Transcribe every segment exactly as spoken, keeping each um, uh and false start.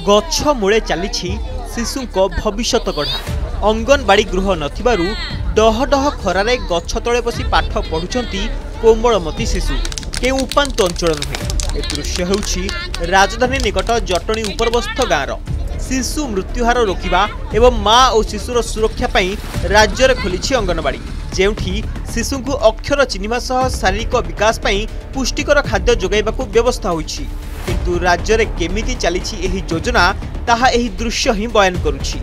गछ मूले चली शिशु भविष्यत गढ़ा। अंगनवाड़ी गृह नथिबारु डह डह खरारे गछ तले बसी पाठ पढ़ुचंती कोमलमती शिशु। के उपांत अंचल नुहे। ए दृश्य हेउछि राजधानी निकट जटणी उपरवस्थ गाँर। शिशु मृत्युहार रोकिबा एवं माँ और शिशुर सुरक्षा पई राज्य रे खोलिछि अंगनवाड़ी, जेउठी शिशु को अक्षर चिन्हिबा सह शारीरिक विकास पई पुष्टिकर खाद्य जोगाइबाकू व्यवस्था होइछि। किंतु राज्य रे केमिति चलिछि एही योजना ताहा एही दृश्य ही बयान करुछि।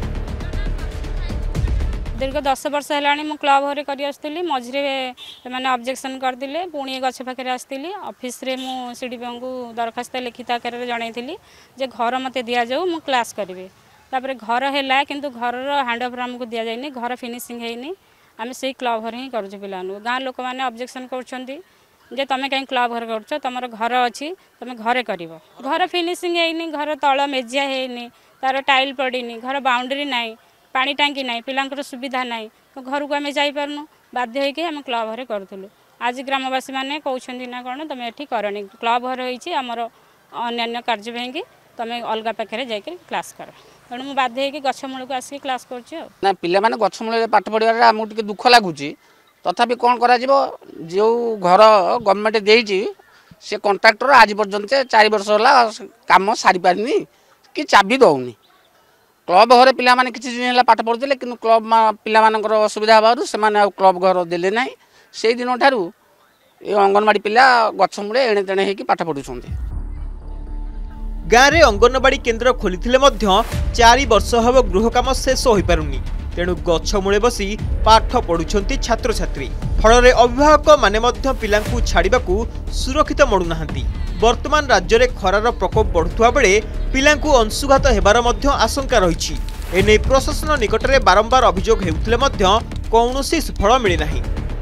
दीर्घ दस वर्ष है मु क्लब घरे करी मझे मैंने ऑब्जेक्शन करते पुणी गछ पाखे आसती ऑफिस रे मु सीडीपी को दरखास्त लिखित आकार जनईली जे घर मत दि जाऊ मु क्लास करी। तापर घर है किंतु घर हैंड ओवर आमको दि जाए घर फिनिशिंग है आम से क्लब घर ही करूँ पिला गाँव लोक मैंने ऑब्जेक्शन कर तुम कहीं क्लब घर कर तुम घर अच्छी तुम घरे कर घर फिनिशिंग है घर तल मेजिया है तार टाइल पड़नी घर बाउंड्री नाई पानी टांकी नाई पिलांकर सुविधा नाई तो घर को आम जापरनु बाध्य होकर आम क्लब घर करूँ। आज ग्रामवासी मैंने कहते ना कौन तुम ये करनी क्लब घर होमर अन्य कार्य पाई तुम अलग पाखे जाकर क्लास कर तेणु मुझे बाध्य होकर गछमूल को आसिक क्लास कर पाने गछमूल पाठ पढ़ार आमको टे दुख लगुच तथापि कौन कर जो घर गवर्नमेंट देती से कंट्राक्टर आज पर्यंत चार वर्ष है कम सारी पारनी कि चाबी दौनी। क्लब घर पिला माने किछि दिन पाठ पढ़ुते कि क्लब पिला मानकर असुविधा हबारु से क्लब घर देले ना से दिन ठारू अंगनवाड़ी पिला गछ मूले एणे तेणे हेकि पाठ पढ़ुछन्ते। गाँव में अंगनवाड़ी केन्द्र खोली चारि वर्ष हब गृह काम शेष हो पारुनी। तेणु गछ मूले बसी पाठ पढ़ुछन्ति छात्र छात्री। फल अभिभावक माने मध्य पिलांकु छाड़िबाकू सुरक्षित मणु नाहांती। वर्तमान राज्य में खरार प्रकोप बढ़ुवा बेले पिलांकु अंशुघात हेबार मध्य आशंका रही। एने प्रशासन निकट में बारंबार अभियोग हेउथिले मध्य कौनसी सुफल मिले नाही।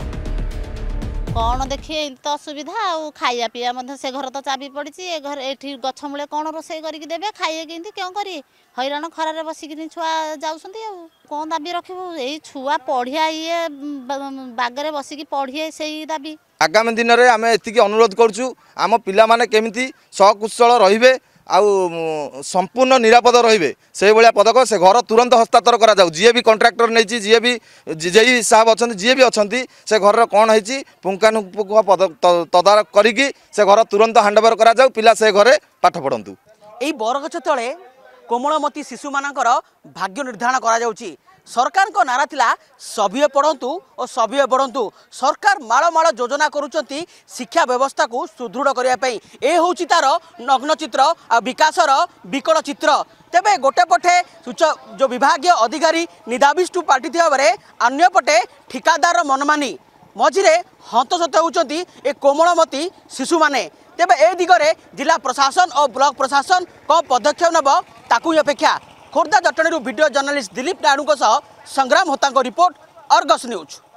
कौन देखिए तो असुविधा आ खाइया पीया से घर तो चाबी पड़ी ए घर ये गछ मूले कौन रोसे करके देवे खाइए कि क्यों करी हैरान खरारे बसिक छुआ जाऊँच कौन दाबी रखू यही छुआ पढ़िया ये बागरे बसिक पढ़िए से दाबी। आगामी दिन में आम एति अनुरोध करुँ आम पिला माने केमिति सकुशल रहिबे आउ संपूर्ण निरापद रहिबे से भाया पदक से घर तुरंत हस्तांतर करा जाऊ। जी भी कंट्राक्टर नहीं जी भी जेई साहब अच्छा जी भी अच्छा से घर कौन है पुंखानुपुंख तदारख करी से घर तुरंत हैंडओवर करा जाऊ पिला से घरे पाठ पढ़ंतु। एई बरगछ तले कोमलमती शिशु मानकर भाग्य निर्धारण करा जाउची। सरकार को नारा थिला सभ्य पढ़ंतु और सभ्य बढ़ंतु। सरकार माଳ माଳ योजना करुचंती शिक्षा व्यवस्था को सुदृढ़ करिया पई ए होउची तार नग्न चित्र आ विकासर विकल चित्र। तेबे गोटे पटे जो विभागीय अधिकारी निदाविष्टु पार्टी थिया बरे अन्य पटे ठिकादार मनमानी मझिरे हंतसत होउचंती ए कोमलमती शिशु माने। तेबे ए दिगरे जिला प्रशासन और ब्लॉक प्रशासन को पदक्षेप नब ताकू अपेक्षा। खोर्धा जटणी वीडियो जर्नलिस्ट दिलीप नायडू सह संग्राम होता रिपोर्ट अर्गस न्यूज।